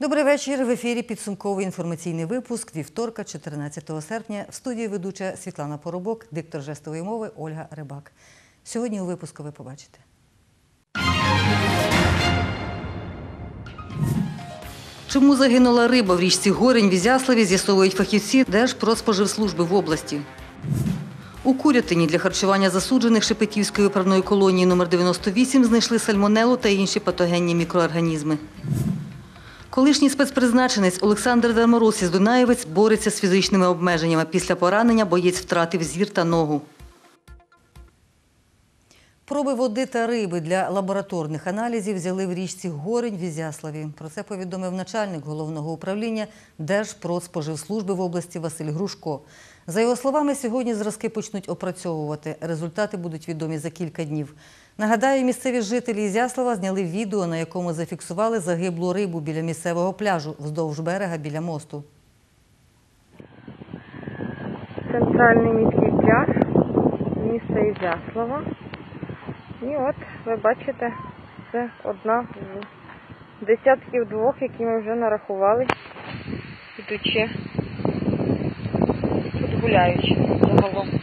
Добрий вечір. В ефірі підсумковий інформаційний випуск вівторка, 14 серпня. В студії ведуча Світлана Поробок, диктор жестової мови Ольга Рибак. Сьогодні у випуску ви побачите. Чому загинула риба в річці Горинь в Ізяславі, з'ясовують фахівці Держпродспоживслужби в області. У Курятині для харчування засуджених Шепетівської виправної колонії номер 98 знайшли сальмонелу та інші патогенні мікроорганізми. Колишній спецпризначенець Олександр Дармороз із Дунаєвець бореться з фізичними обмеженнями. Після поранення боєць втратив зір та ногу. Проби води та риби для лабораторних аналізів взяли в річці Горинь в Ізяславі. Про це повідомив начальник головного управління Держпродспоживслужби в області Василь Грушко. За його словами, сьогодні зразки почнуть опрацьовувати. Результати будуть відомі за кілька днів. Нагадаю, місцеві жителі Ізяслава зняли відео, на якому зафіксували загиблу рибу біля місцевого пляжу вздовж берега біля мосту. Центральний міський пляж міста Ізяслава. І от, ви бачите, це одна з десятків двох, які ми вже нарахували, ідучи, тут гуляючи загалом.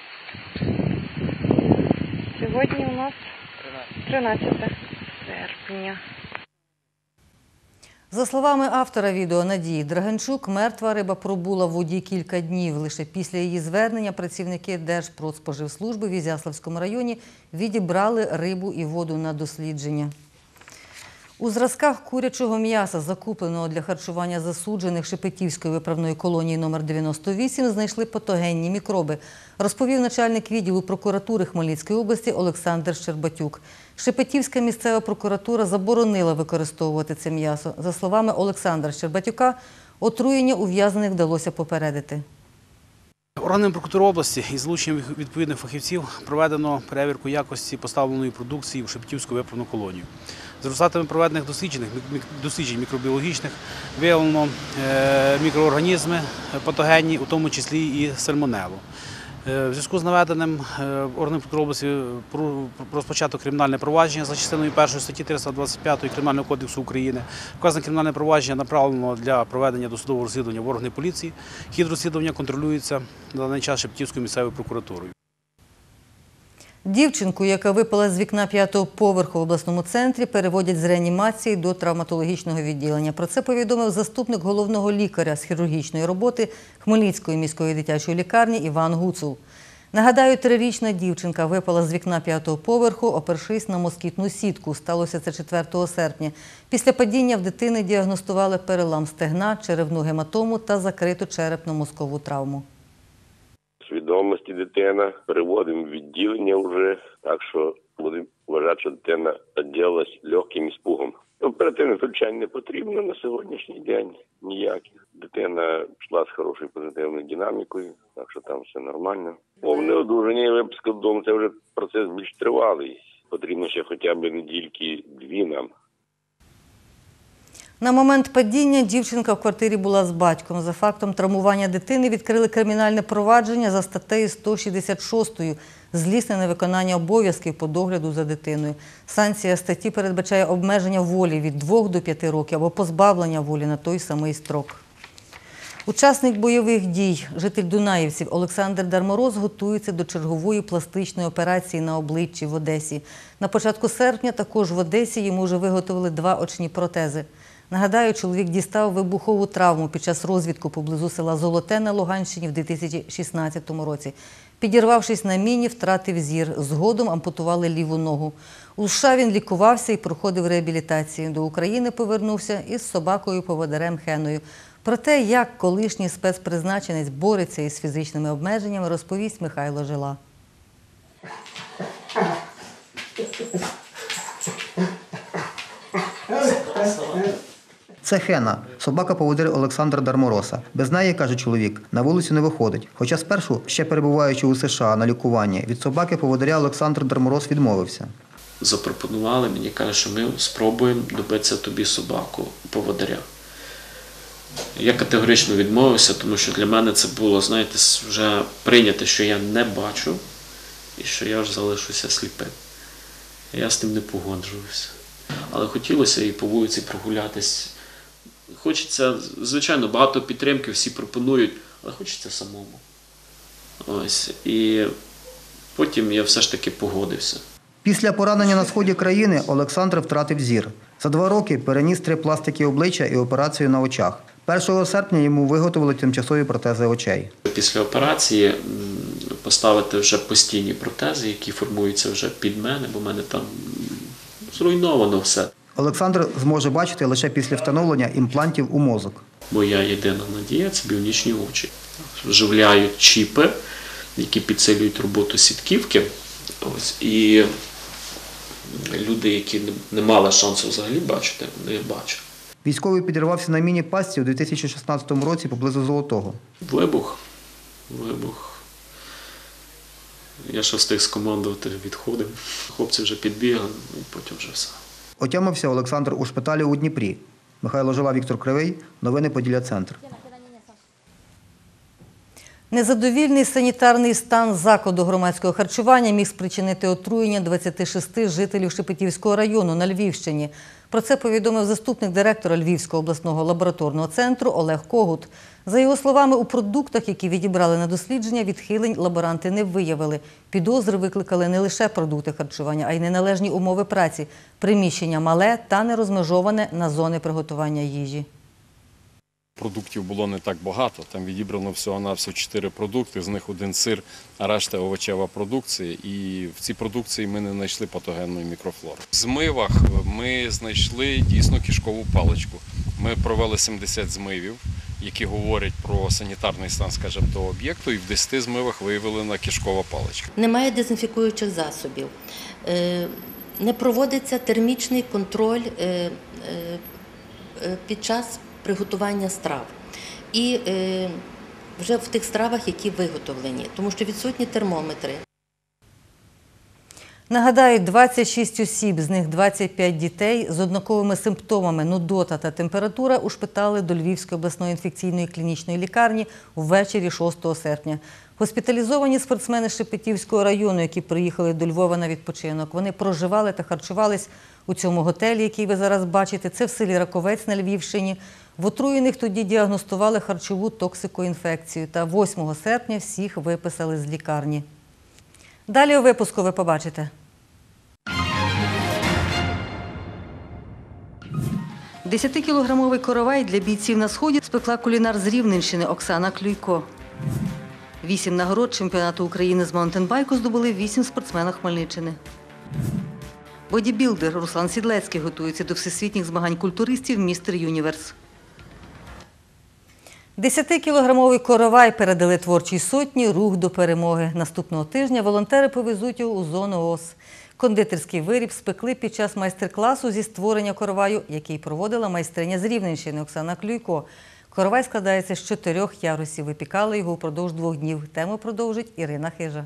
Сьогодні у нас 13 серпня. За словами автора відео Надії Драганчук, мертва риба пробула в воді кілька днів. Лише після її звернення працівники Держпродспоживслужби в Ізяславському районі відібрали рибу і воду на дослідження. У зразках курячого м'яса, закупленого для харчування засуджених Шепетівської виправної колонії номер 98, знайшли патогенні мікроби, розповів начальник відділу прокуратури Хмельницької області Олександр Щербатюк. Шепетівська місцева прокуратура заборонила використовувати це м'ясо. За словами Олександра Щербатюка, отруєння ув'язнених вдалося попередити. Органами прокуратури області із залученням відповідних фахівців проведено перевірку якості поставленої продукції в Шепетівську виправну колонію. За результатами проведених досліджень мікробіологічних виявлено мікроорганізми патогенні, у тому числі і сальмонелу. В зв'язку з наведеним органами прокуратури області розпочато кримінальне провадження за частиною 1 статті 325 Кримінального кодексу України. Вказане кримінальне провадження направлено для проведення досудового розслідування в органи поліції. Хід розслідування контролюється на даний час Шепетівською місцевою прокуратурою. Дівчинку, яка випала з вікна 5-го поверху в обласному центрі, переводять з реанімації до травматологічного відділення. Про це повідомив заступник головного лікаря з хірургічної роботи Хмельницької міської дитячої лікарні Іван Гуцул. Нагадаю, 3-річна дівчинка випала з вікна 5-го поверху, опершись на москітну сітку. Сталося це 4 серпня. Після падіння в дитини діагностували перелам стегна, черевну гематому та закриту черепно-мозкову травму. Свідомості дитина, переводимо в відділення вже, так що будемо вважати, що дитина відділилась легким іспугом. Оперативне втручання не потрібно на сьогоднішній день ніяких. Дитина пішла з хорошою позитивною динамікою, так що там все нормально. Повне одужання і випуск додому – це вже процес більш тривалий. Потрібно ще хоча б недільки-дві нам. На момент падіння дівчинка в квартирі була з батьком. За фактом травмування дитини відкрили кримінальне провадження за статтею 166 «Злісне невиконання обов'язків по догляду за дитиною». Санкція статті передбачає обмеження волі від 2 до 5 років або позбавлення волі на той самий строк. Учасник бойових дій, житель Дунаєвців Олександр Дармороз готується до чергової пластичної операції на обличчі в Одесі. На початку серпня також в Одесі йому вже виготовили 2 очні протези. Нагадаю, чоловік дістав вибухову травму під час розвідку поблизу села Золоте на Луганщині в 2016 році. Підірвавшись на міні, втратив зір. Згодом ампутували ліву ногу. У США він лікувався і проходив реабілітацію. До України повернувся із собакою-поводирем Хеною. Про те, як колишній спецпризначенець бореться із фізичними обмеженнями, розповість Михайло Жила. Це Хена, собака-поводир Олександра Дармороса. Без неї, каже чоловік, на вулицю не виходить. Хоча спершу, ще перебуваючи у США на лікуванні, від собаки-поводиря Олександр Дармороз відмовився. Запропонували мені, каже, що ми спробуємо добитися тобі собаку-поводиря. Я категорично відмовився, тому що для мене це було, знаєте, вже прийняте, що я не бачу і що я ж залишуся сліпим. Я з тим не погоджувався. Але хотілося і по вулиці прогулятись Хочеться, звичайно, багато підтримки, всі пропонують, але хочеться самому. Ось. І потім я все ж таки погодився. Після поранення на сході країни Олександр втратив зір. За 2 роки переніс 3 пластики обличчя і операцію на очах. 1 серпня йому виготовили тимчасові протези очей. Після операції поставити вже постійні протези, які формуються вже під мене, бо в мене там зруйновано все. Олександр зможе бачити лише після встановлення імплантів у мозок. Моя єдина надія – це біонічні очі. Вживляють чіпи, які підсилюють роботу сітківки. Ось. І люди, які не мали шансу взагалі бачити, вони бачать. Військовий підірвався на міні-пастці у 2016 році поблизу Золотого. Вибух. Я ще встиг скомандувати, відходив. Хлопці вже підбігли, і потім вже все. Отямився Олександр у шпиталі у Дніпрі. Михайло Жила, Віктор Кривий. Новини Поділля-Центр. Незадовільний санітарний стан закладу громадського харчування міг спричинити отруєння 26 жителів Шепетівського району на Львівщині. Про це повідомив заступник директора Львівського обласного лабораторного центру Олег Когут. За його словами, у продуктах, які відібрали на дослідження, відхилень лаборанти не виявили. Підозри викликали не лише продукти харчування, а й неналежні умови праці, приміщення мале та не розмежоване на зони приготування їжі. Продуктів було не так багато, там відібрано всього-навсього 4 продукти, з них 1 сир, а решта овочева продукція. І в цій продукції ми не знайшли патогенної мікрофлори. В змивах ми знайшли дійсно кишкову паличку. Ми провели 70 змивів, які говорять про санітарний стан, скажімо, того об'єкту, і в 10 змивах виявлена кишкова паличка. Немає дезінфікуючих засобів, не проводиться термічний контроль під час приготування страв. І вже в тих стравах, які виготовлені, тому що відсутні термометри. Нагадаю, 26 осіб, з них 25 дітей з однаковими симптомами нудота та температура ушпитали до Львівської обласної інфекційної клінічної лікарні ввечері 6 серпня. Госпіталізовані спортсмени Шепетівського району, які приїхали до Львова на відпочинок. Вони проживали та харчувались у цьому готелі, який ви зараз бачите. Це в селі Раковець на Львівщині. В отруєних тоді діагностували харчову токсикоінфекцію. Та 8 серпня всіх виписали з лікарні. Далі у випуску ви побачите. 10-кілограмовий коровай для бійців на Сході спекла кулінар з Рівненщини Оксана Клюйко. 8 нагород чемпіонату України з маунтенбайку здобули 8 спортсменів Хмельниччини. Бодібілдер Руслан Сідлецький готується до всесвітніх змагань культуристів «Містер Юніверс». 10-кілограмовий коровай передали творчій сотні «Рух до перемоги». Наступного тижня волонтери повезуть його у зону ООС. Кондитерський виріб спекли під час майстер-класу зі створення короваю, який проводила майстриня з Рівненщини Оксана Клюйко. Коровай складається з 4 ярусів. Випікали його упродовж 2 днів. Тему продовжить Ірина Хижа.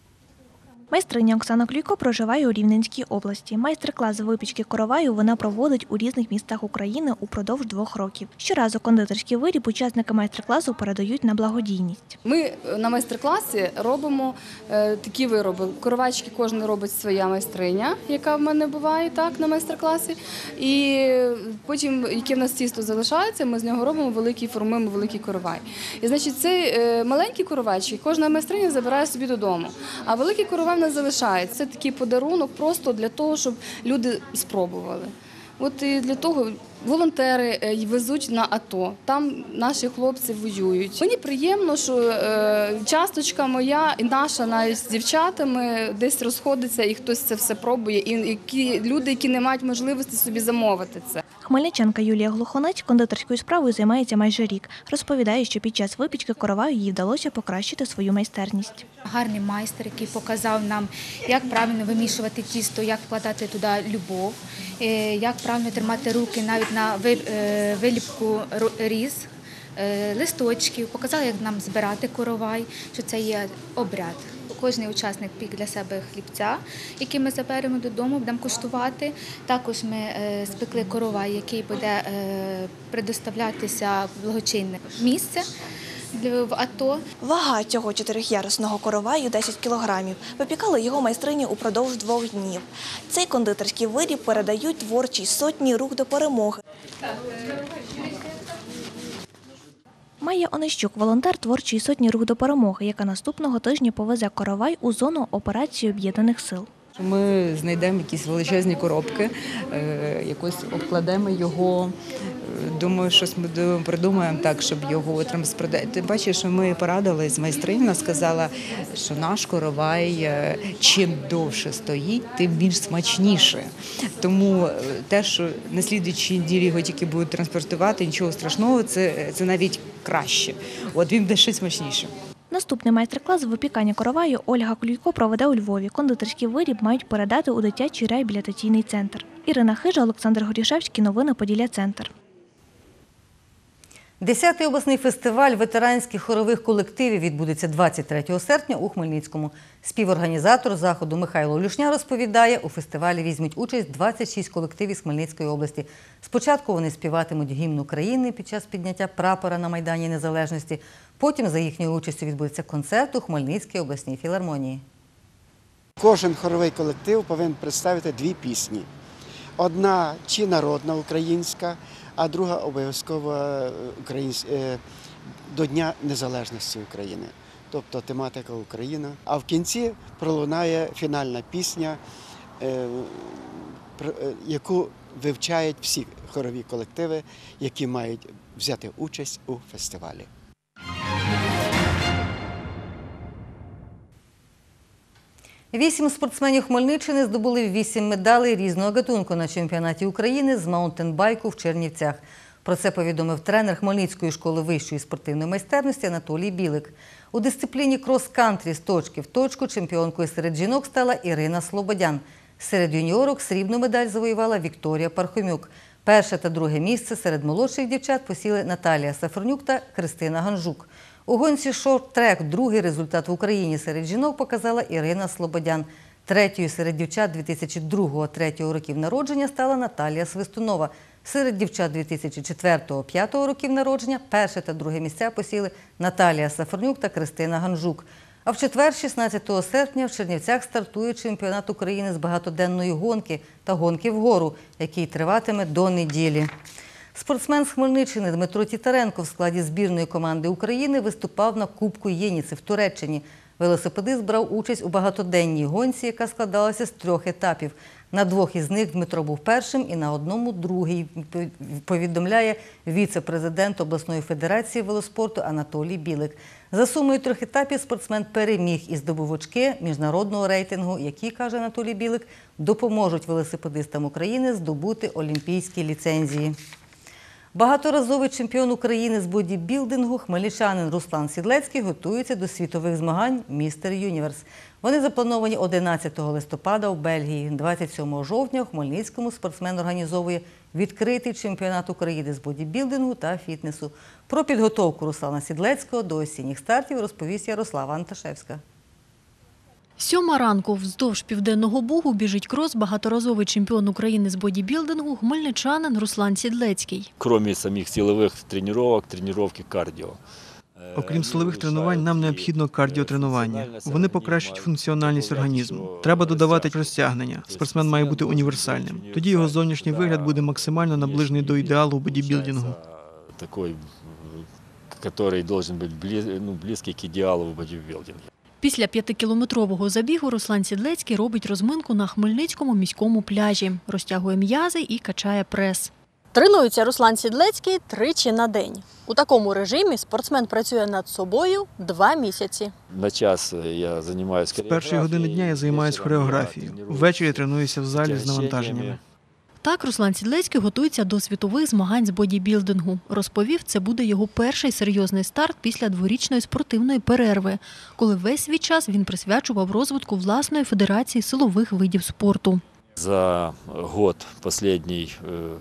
Майстриня Оксана Клюйко проживає у Рівненській області. Майстер-клас з випічки короваю вона проводить у різних містах України упродовж 2 років. Щоразу кондитерський виріб учасники майстер-класу передають на благодійність. Ми на майстер-класі робимо такі вироби. Коровайчики кожен робить своя майстриня, яка в мене буває так на майстер-класі. І потім, яке в нас тісто залишається, ми з нього робимо великий, формуємо великий коровай. І значить, цей маленький коровайчик кожна майстриня забирає собі додому. А великий коровай в нас залишається. Це такий подарунок просто для того, щоб люди спробували. От і для того волонтери везуть на АТО, там наші хлопці воюють. Мені приємно, що часточка моя і наша навіть з дівчатами десь розходиться і хтось це все пробує. І люди, які не мають можливості собі замовити це. Хмельничанка Юлія Глухонець кондитерською справою займається майже рік. Розповідає, що під час випічки короваю їй вдалося покращити свою майстерність. Гарний майстер, який показав нам, як правильно вимішувати тісто, як вкладати туди любов, як правильно тримати руки навіть на виліпку різ, листочків, показали, як нам збирати коровай, що це є обряд. Кожен учасник пік для себе хлібця, який ми заберемо додому, будемо куштувати. Також ми спекли коровай, який буде предоставлятися в благочинне місце в АТО. Вага цього 4-ярусного короваю – 10 кілограмів. Випікали його майстрині упродовж 2 днів. Цей кондитерський виріб передають творчій сотні «Рух до перемоги». Майя Онищук – волонтер творчої сотні «Рух до перемоги», яка наступного тижня повезе коровай у зону операції Об'єднаних сил. Ми знайдемо якісь величезні коробки, якось обкладемо його. Думаю, щось ми придумаємо так, щоб його транспортувати. Ти бачиш, що ми порадились з майстриня, сказала, що наш коровай чим довше стоїть, тим більш смачніше. Тому те, що на слідуючій неділі його тільки будуть транспортувати, нічого страшного, це навіть краще. От він буде ще смачніше. Наступний майстер-клас з випікання короваю Ольга Клюйко проведе у Львові. Кондитерський виріб мають передати у дитячий реабілітаційний центр. Ірина Хижа, Олександр Горішевський. Новини Поділля-Центр. 10-й обласний фестиваль ветеранських хорових колективів відбудеться 23 серпня у Хмельницькому. Співорганізатор заходу Михайло Люшня розповідає, у фестивалі візьмуть участь 26 колективів з Хмельницької області. Спочатку вони співатимуть гімн України під час підняття прапора на Майдані Незалежності. Потім за їхньою участю відбудеться концерт у Хмельницькій обласній філармонії. Кожен хоровий колектив повинен представити дві пісні. Одна чи народна українська, а друга обов'язково до Дня Незалежності України. Тобто тематика Україна. А в кінці пролунає фінальна пісня, яку вивчають всі хорові колективи, які мають взяти участь у фестивалі. Вісім спортсменів Хмельниччини здобули 8 медалей різного гатунку на чемпіонаті України з маунтенбайку в Чернівцях. Про це повідомив тренер Хмельницької школи вищої спортивної майстерності Анатолій Білик. У дисципліні крос-кантрі з точки в точку чемпіонкою серед жінок стала Ірина Слободян. Серед юніорок срібну медаль завоювала Вікторія Пархомюк. Перше та друге місце серед молодших дівчат посіли Наталія Сафронюк та Христина Ганжук. У гонці шорт-трек другий результат в Україні серед жінок показала Ірина Слободян. Третьою серед дівчат 2002-2003 років народження стала Наталія Свистунова. Серед дівчат 2004-2005 років народження перше та друге місця посіли Наталія Сафронюк та Христина Ганжук. А в четвер, 16 серпня, в Чернівцях стартує чемпіонат України з багатоденної гонки та гонки вгору, який триватиме до неділі. Спортсмен з Хмельниччини Дмитро Тітаренко в складі збірної команди України виступав на Кубку Єніци в Туреччині. Велосипедист брав участь у багатоденній гонці, яка складалася з 3 етапів. На 2 із них Дмитро був першим і на одному – другий, повідомляє віце-президент обласної федерації велоспорту Анатолій Білик. За сумою 3 етапів спортсмен переміг і здобув очки міжнародного рейтингу, які, каже Анатолій Білик, допоможуть велосипедистам України здобути олімпійські ліцензії. Багаторазовий чемпіон України з бодібілдингу хмельничанин Руслан Сідлецький готується до світових змагань «Містер Юніверс». Вони заплановані 11 листопада у Бельгії. 27 жовтня у Хмельницькому спортсмен організовує відкритий чемпіонат України з бодібілдингу та фітнесу. Про підготовку Руслана Сідлецького до осінніх стартів розповість Ярослава Анташевська. 7 ранку вздовж Південного Бугу біжить крос багаторазовий чемпіон України з бодібілдингу хмельничанин Руслан Сідлецький. Крім самих силових тренувань кардіо. Окрім силових тренувань, нам необхідно кардіотренування. Вони покращують функціональність організму. Треба додавати розтягнення. Спортсмен має бути універсальним. Тоді його зовнішній вигляд буде максимально наближений до ідеалу бодібілдингу. Такий, який має бути близький до ідеалу в бодібілдингу. Після 5-кілометрового забігу Руслан Сідлецький робить розминку на Хмельницькому міському пляжі. Розтягує м'язи і качає прес. Тренується Руслан Сідлецький 3 на день. У такому режимі спортсмен працює над собою 2 місяці. На час я займаюся з першої години дня я займаюся хореографією. Ввечері тренуюся в залі з навантаженнями. Так Руслан Сідлецький готується до світових змагань з бодібілдингу. Розповів, це буде його перший серйозний старт після 2-річної спортивної перерви, коли весь свій час він присвячував розвитку власної федерації силових видів спорту. За год останній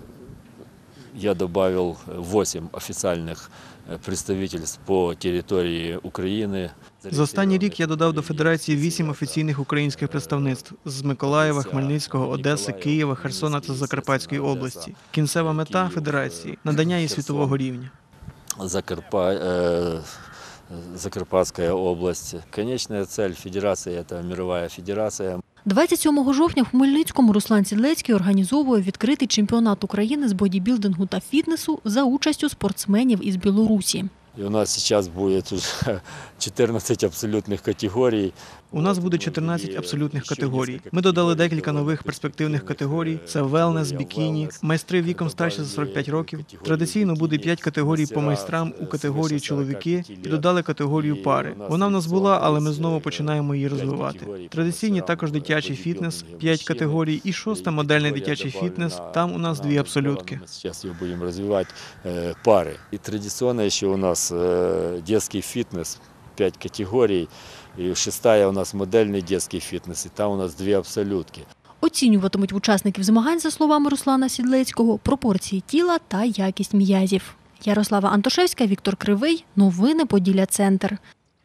я добавил 8 офіційних представництв по території України. За останній рік я додав до федерації 8 офіційних українських представництв з Миколаєва, Хмельницького, Одеси, Києва, Херсона та Закарпатської області. Кінцева мета федерації – надання їй світового рівня. Закарпатська область. Конечна ціль федерації – це мирова федерація. 27 жовтня в Хмельницькому Руслан Сідлецький організовує відкритий чемпіонат України з бодібілдингу та фітнесу за участю спортсменів із Білорусі. И у нас сейчас будет уже 14 абсолютных категорий. У нас буде 14 абсолютних категорій. Ми додали декілька нових перспективних категорій. Це велнес, бікіні, майстри віком старше за 45 років. Традиційно буде 5 категорій по майстрам у категорії чоловіки і додали категорію пари. Вона в нас була, але ми знову починаємо її розвивати. Традиційні також дитячий фітнес, 5 категорій і 6-та модельний дитячий фітнес. Там у нас 2 абсолютки. Сейчас ее будем развивать пары. И традиционно еще у нас детский фитнес, 5 категорий. І 6-та у нас модельний дитячий фітнес, і там у нас 2 абсолютки. Оцінюватимуть учасників змагань, за словами Руслана Сідлецького, пропорції тіла та якість м'язів. Ярослава Антошевська, Віктор Кривий. Новини Поділля-Центр.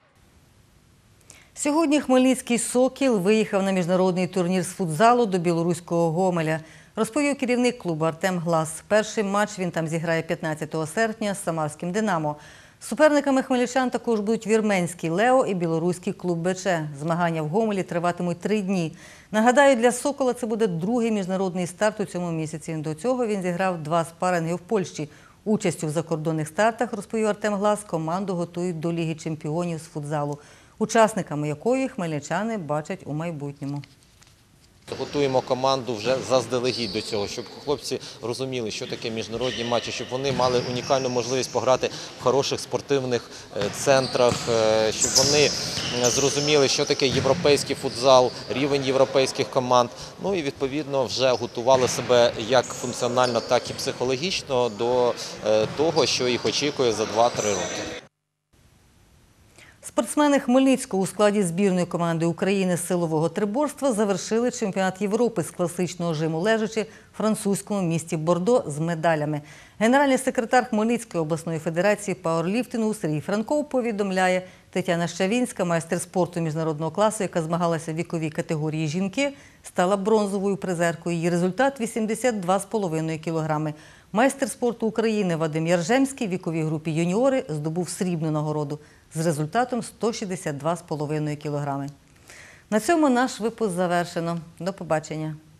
Сьогодні хмельницький «Сокіл» виїхав на міжнародний турнір з футзалу до білоруського Гомеля. Розповів керівник клубу Артем Глас. Перший матч він там зіграє 15 серпня з самарським «Динамо». Суперниками хмельничан також будуть вірменський «Лео» і білоруський клуб БЧ. Змагання в Гомелі триватимуть 3 дні. Нагадаю, для «Сокола» це буде другий міжнародний старт у цьому місяці. До цього він зіграв 2 спаринги в Польщі. Участю в закордонних стартах, розповів Артем Глас, команду готують до Ліги чемпіонів з футзалу, учасниками якої хмельничани бачать у майбутньому. Готуємо команду вже заздалегідь до цього, щоб хлопці розуміли, що таке міжнародні матчі, щоб вони мали унікальну можливість пограти в хороших спортивних центрах, щоб вони зрозуміли, що таке європейський футзал, рівень європейських команд. Ну і відповідно вже готували себе як функціонально, так і психологічно до того, що їх очікує за 2-3 роки. Спортсмени Хмельницького у складі збірної команди України з силового триборства завершили чемпіонат Європи з класичного жиму лежачи в французькому місті Бордо з медалями. Генеральний секретар Хмельницької обласної федерації пауерліфтингу Сергій Франков повідомляє, Тетяна Щавінська, майстер спорту міжнародного класу, яка змагалася в віковій категорії жінки, стала бронзовою призеркою. Її результат – 82,5 кілограми. Майстер спорту України Вадим Яржемський в віковій групі юніори здобув срібну нагороду з результатом 162,5 кілограми. На цьому наш випуск завершено. До побачення.